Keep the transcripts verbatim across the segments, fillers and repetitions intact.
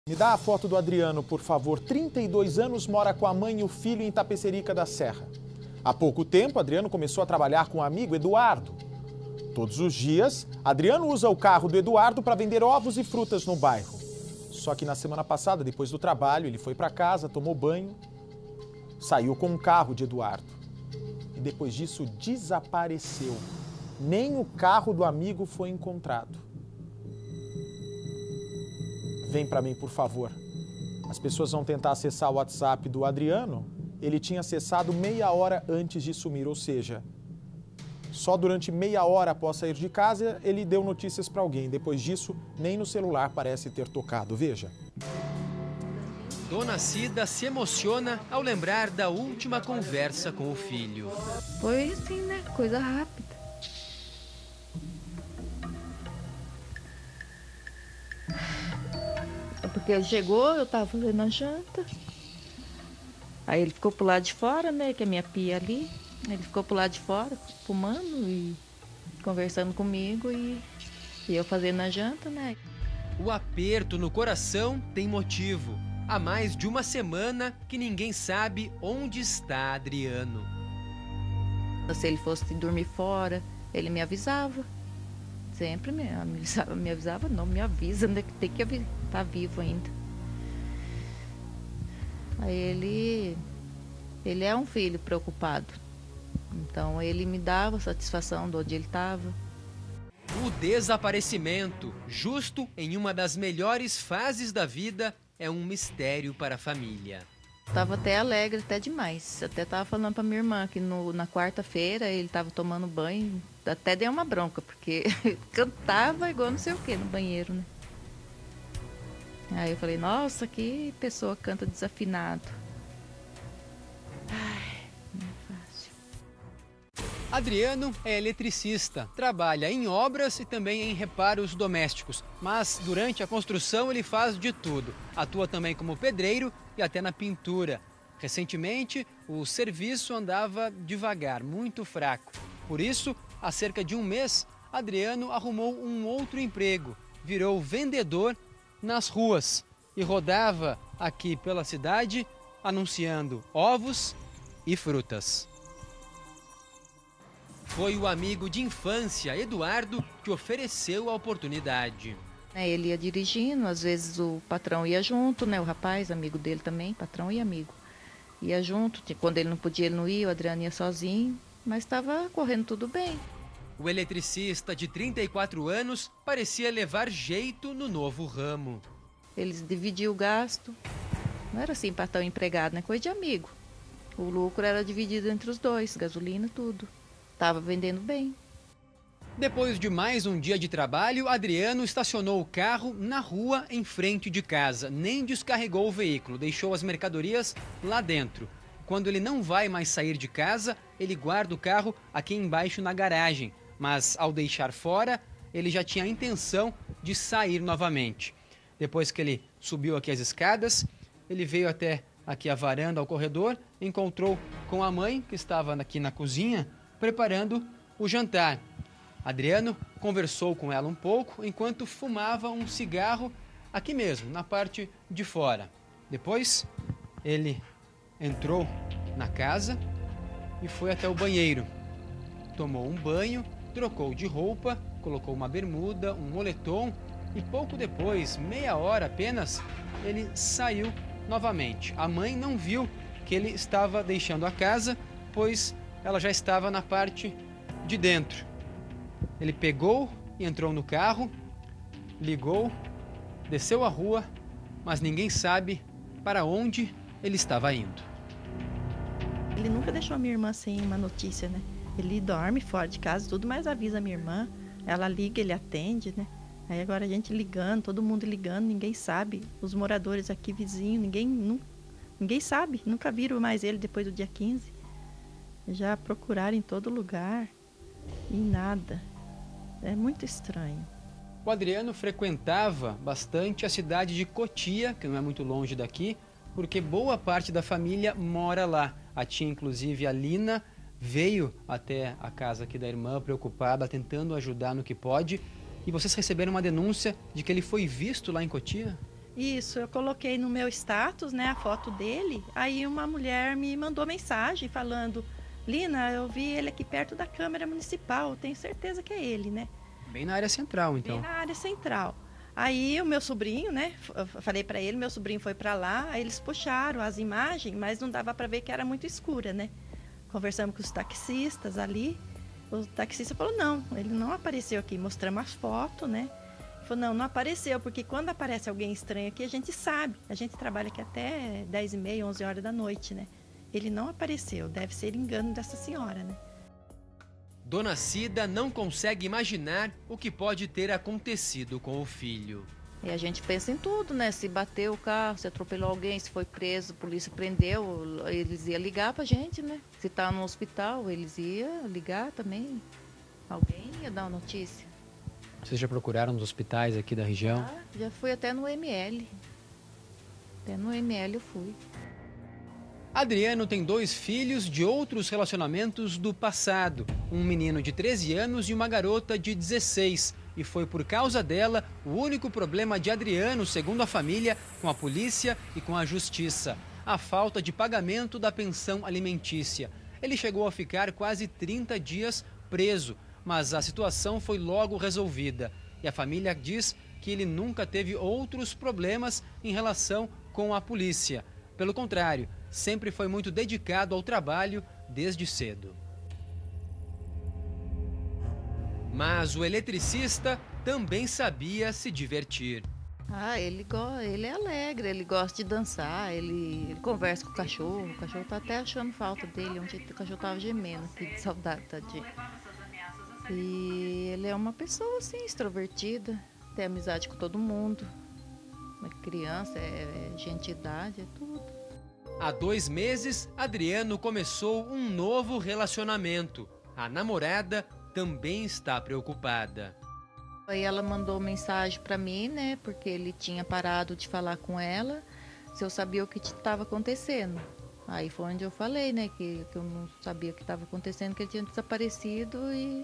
Me dá a foto do Adriano, por favor. trinta e dois anos, mora com a mãe e o filho em Tapecerica da Serra. Há pouco tempo, Adriano começou a trabalhar com o amigo Eduardo. Todos os dias, Adriano usa o carro do Eduardo para vender ovos e frutas no bairro. Só que na semana passada, depois do trabalho, ele foi para casa, tomou banho, saiu com o carro de Eduardo. E depois disso, desapareceu. Nem o carro do amigo foi encontrado. Vem para mim, por favor. As pessoas vão tentar acessar o WhatsApp do Adriano. Ele tinha acessado meia hora antes de sumir, ou seja, só durante meia hora após sair de casa ele deu notícias para alguém. Depois disso, nem no celular parece ter tocado. Veja. Dona Cida se emociona ao lembrar da última conversa com o filho. Foi assim, né? Coisa rápida. Porque ele chegou, eu estava fazendo a janta. Aí ele ficou pro lado de fora, né? Que é a minha pia ali. Ele ficou pro lado de fora, fumando e conversando comigo e, e eu fazendo a janta, né? O aperto no coração tem motivo. Há mais de uma semana que ninguém sabe onde está Adriano. Se ele fosse dormir fora, ele me avisava. Sempre me avisava, me avisava, não, me avisa, né? Que tem que avisar, tá vivo ainda. Aí ele, ele é um filho preocupado. Então ele me dava satisfação de onde ele estava. O desaparecimento, justo em uma das melhores fases da vida, é um mistério para a família. Tava até alegre, até demais. Até tava falando para minha irmã que no, na quarta-feira ele tava tomando banho. Até dei uma bronca, porque cantava igual não sei o que no banheiro, né? Aí eu falei, nossa, que pessoa canta desafinado. Ai, não é fácil. Adriano é eletricista, trabalha em obras e também em reparos domésticos. Mas durante a construção ele faz de tudo. Atua também como pedreiro e até na pintura. Recentemente, o serviço andava devagar, muito fraco. Por isso, há cerca de um mês, Adriano arrumou um outro emprego. Virou vendedor nas ruas e rodava aqui pela cidade anunciando ovos e frutas. Foi o amigo de infância, Eduardo, que ofereceu a oportunidade. Ele ia dirigindo, às vezes o patrão ia junto, né? O rapaz, amigo dele também, patrão e amigo. Ia junto, quando ele não podia, ele não ia, o Adriano ia sozinho, mas estava correndo tudo bem. O eletricista de trinta e quatro anos parecia levar jeito no novo ramo. Eles dividiam o gasto, não era assim patrão empregado, né? Coisa de amigo. O lucro era dividido entre os dois, gasolina, tudo. Estava vendendo bem. Depois de mais um dia de trabalho, Adriano estacionou o carro na rua em frente de casa. Nem descarregou o veículo, deixou as mercadorias lá dentro. Quando ele não vai mais sair de casa, ele guarda o carro aqui embaixo na garagem. Mas ao deixar fora, ele já tinha a intenção de sair novamente. Depois que ele subiu aqui as escadas, ele veio até aqui a varanda, ao corredor, encontrou com a mãe, que estava aqui na cozinha, preparando o jantar. Adriano conversou com ela um pouco enquanto fumava um cigarro aqui mesmo, na parte de fora. Depois, ele entrou na casa e foi até o banheiro. Tomou um banho, trocou de roupa, colocou uma bermuda, um moletom e pouco depois, meia hora apenas, ele saiu novamente. A mãe não viu que ele estava deixando a casa, pois ela já estava na parte de dentro. Ele pegou e entrou no carro, ligou, desceu a rua, mas ninguém sabe para onde ele estava indo. Ele nunca deixou a minha irmã sem uma notícia, né? Ele dorme fora de casa, tudo, mas avisa a minha irmã. Ela liga, ele atende, né? Aí agora a gente ligando, todo mundo ligando, ninguém sabe. Os moradores aqui vizinhos, ninguém, não, ninguém sabe. Nunca viram mais ele depois do dia quinze. Já procuraram em todo lugar e nada. É muito estranho. O Adriano frequentava bastante a cidade de Cotia, que não é muito longe daqui, porque boa parte da família mora lá. A tia, inclusive, a Lina, veio até a casa aqui da irmã, preocupada, tentando ajudar no que pode. E vocês receberam uma denúncia de que ele foi visto lá em Cotia? Isso, eu coloquei no meu status, né, a foto dele. Aí uma mulher me mandou mensagem falando: Lina, eu vi ele aqui perto da Câmara Municipal, tenho certeza que é ele, né? Bem na área central, então. Bem na área central. Aí o meu sobrinho, né, eu falei para ele, meu sobrinho foi para lá, aí eles puxaram as imagens, mas não dava para ver que era muito escura, né? Conversamos com os taxistas ali, o taxista falou: não, ele não apareceu aqui, mostramos as fotos, né? Ele falou: não, não apareceu, porque quando aparece alguém estranho aqui, a gente sabe, a gente trabalha aqui até dez e meia, onze horas da noite, né? Ele não apareceu, deve ser engano dessa senhora, né? Dona Cida não consegue imaginar o que pode ter acontecido com o filho. E a gente pensa em tudo, né? Se bateu o carro, se atropelou alguém, se foi preso, a polícia prendeu, eles iam ligar pra gente, né? Se tá no hospital, eles iam ligar também. Alguém ia dar uma notícia. Vocês já procuraram nos hospitais aqui da região? Ah, já fui até no M L. Até no M L eu fui. Adriano tem dois filhos de outros relacionamentos do passado. Um menino de treze anos e uma garota de dezesseis. E foi por causa dela o único problema de Adriano, segundo a família, com a polícia e com a justiça: a falta de pagamento da pensão alimentícia. Ele chegou a ficar quase trinta dias preso, mas a situação foi logo resolvida. E a família diz que ele nunca teve outros problemas em relação com a polícia. Pelo contrário, sempre foi muito dedicado ao trabalho desde cedo. Mas o eletricista também sabia se divertir. Ah, ele, go ele é alegre, ele gosta de dançar, ele, ele conversa com o cachorro. O cachorro tá até achando falta dele, ontem o cachorro tava gemendo aqui de saudade, tadinho. E ele é uma pessoa assim, extrovertida, tem amizade com todo mundo. É criança, é, é gente de idade, é tudo. Há dois meses, Adriano começou um novo relacionamento. A namorada também está preocupada. Aí ela mandou mensagem para mim, né? Porque ele tinha parado de falar com ela, se eu sabia o que estava acontecendo. Aí foi onde eu falei, né? Que, que eu não sabia o que estava acontecendo, que ele tinha desaparecido e,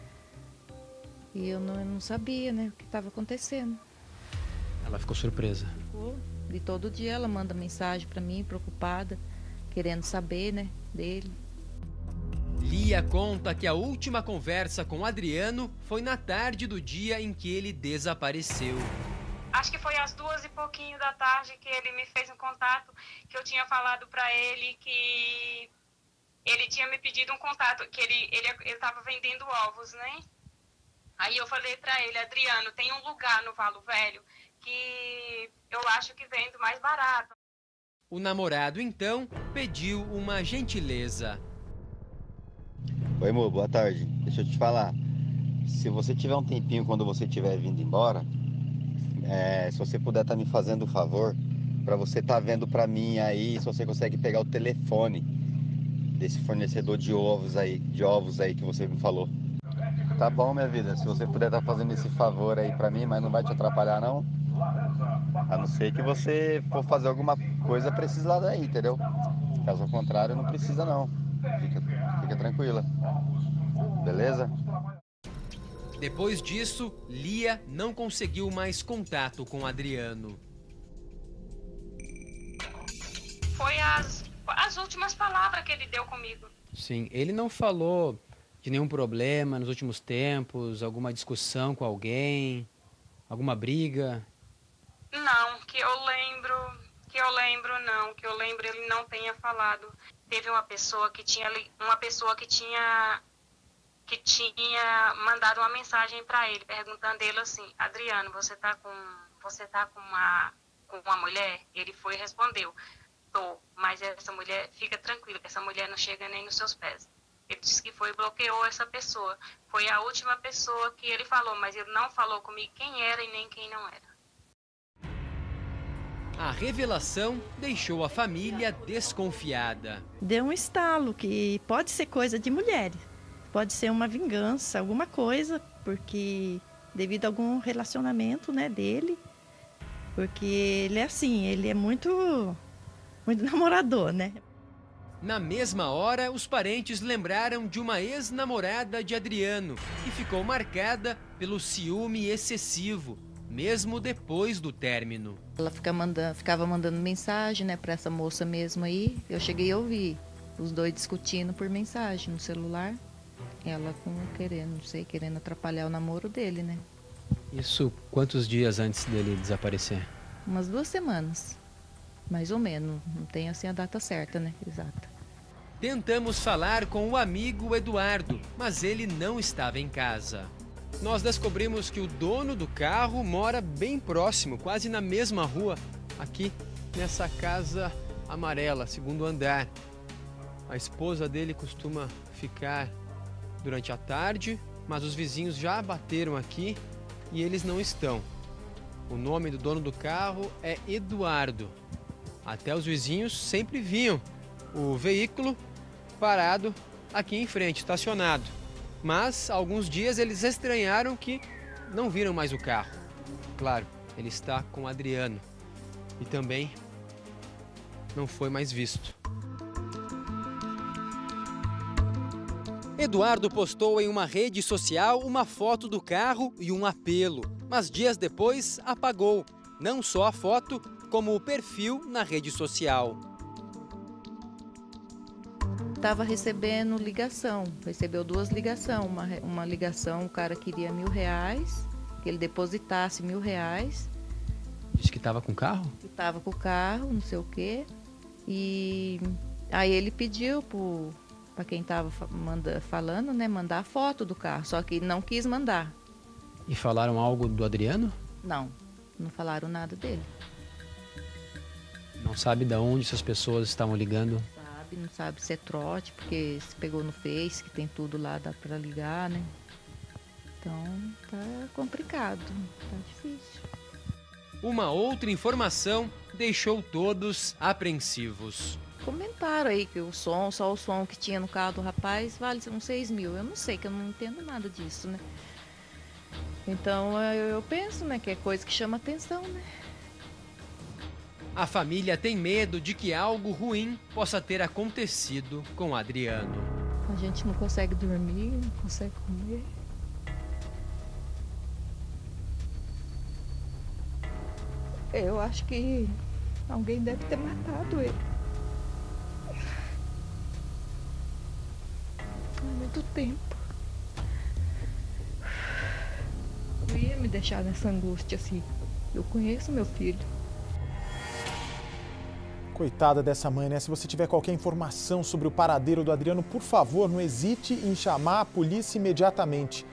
e eu, não, eu não sabia, né? O que estava acontecendo. Ela ficou surpresa. Ficou. E todo dia ela manda mensagem para mim, preocupada, querendo saber, né, dele. Lia conta que a última conversa com Adriano foi na tarde do dia em que ele desapareceu. Acho que foi às duas e pouquinho da tarde que ele me fez um contato, que eu tinha falado para ele que ele tinha me pedido um contato, que ele ele estava vendendo ovos, né? Aí eu falei para ele: Adriano, tem um lugar no Valo Velho que eu acho que vendo mais barato. O namorado, então, pediu uma gentileza. Oi, amor, boa tarde. Deixa eu te falar. Se você tiver um tempinho quando você estiver vindo embora, é, se você puder estar tá me fazendo um favor, para você estar tá vendo para mim aí, se você consegue pegar o telefone desse fornecedor de ovos aí, de ovos aí que você me falou. Tá bom, minha vida. Se você puder estar tá fazendo esse favor aí para mim, mas não vai te atrapalhar, não? A não ser que você for fazer alguma coisa precisada aí, entendeu? Caso contrário, não precisa não. Fica, fica tranquila. Beleza? Depois disso, Lia não conseguiu mais contato com Adriano. Foi as, as últimas palavras que ele deu comigo. Sim, ele não falou de nenhum problema nos últimos tempos, alguma discussão com alguém, alguma briga? Não, que eu lembro, que eu lembro não, que eu lembro ele não tenha falado. Teve uma pessoa que tinha uma pessoa que tinha que tinha mandado uma mensagem para ele perguntando ele assim: Adriano, você tá com você tá com uma com uma mulher? Ele foi e respondeu: tô, mas essa mulher, fica tranquilo, que essa mulher não chega nem nos seus pés. Ele disse que foi e bloqueou essa pessoa. Foi a última pessoa que ele falou, mas ele não falou comigo quem era e nem quem não era. A revelação deixou a família desconfiada. Deu um estalo que pode ser coisa de mulheres. Pode ser uma vingança, alguma coisa, porque devido a algum relacionamento, né, dele. Porque ele é assim, ele é muito, muito namorador, né? Na mesma hora, os parentes lembraram de uma ex-namorada de Adriano, que ficou marcada pelo ciúme excessivo. mesmo depois do término. Ela fica mandando, ficava mandando mensagem, né, para essa moça mesmo aí. Eu cheguei a ouvir os dois discutindo por mensagem no celular. Ela com querendo, não sei, querendo atrapalhar o namoro dele, né? Isso quantos dias antes dele desaparecer? Umas duas semanas, mais ou menos. Não tem assim a data certa, né? Exata. Tentamos falar com o amigo Eduardo, mas ele não estava em casa. Nós descobrimos que o dono do carro mora bem próximo, quase na mesma rua, aqui nessa casa amarela, segundo andar. A esposa dele costuma ficar durante a tarde, mas os vizinhos já bateram aqui e eles não estão. O nome do dono do carro é Eduardo. Até os vizinhos sempre viam o veículo parado aqui em frente, estacionado. Mas alguns dias eles estranharam que não viram mais o carro. Claro, ele está com o Adriano e também não foi mais visto. Eduardo postou em uma rede social uma foto do carro e um apelo, mas dias depois apagou, não só a foto, como o perfil na rede social. Estava recebendo ligação, recebeu duas ligações. Uma, uma ligação, o cara queria mil reais, que ele depositasse mil reais. Disse que estava com o carro? Que estava com o carro, não sei o quê. E aí ele pediu para quem estava falando, né, mandar a foto do carro, só que não quis mandar. E falaram algo do Adriano? Não, não falaram nada dele. Não sabe de onde essas pessoas estavam ligando? Não sabe se é trote, porque se pegou no Face, que tem tudo lá, dá pra ligar, né? Então tá complicado, tá difícil. Uma outra informação deixou todos apreensivos. Comentaram aí que o som, só o som que tinha no carro do rapaz vale uns seis mil. Eu não sei, que eu não entendo nada disso, né? Então eu, eu penso, né, que é coisa que chama atenção, né? A família tem medo de que algo ruim possa ter acontecido com Adriano. A gente não consegue dormir, não consegue comer. Eu acho que alguém deve ter matado ele. Há muito tempo. Eu ia me deixar nessa angústia assim. Eu conheço meu filho. Coitada dessa mãe, né? Se você tiver qualquer informação sobre o paradeiro do Adriano, por favor, não hesite em chamar a polícia imediatamente.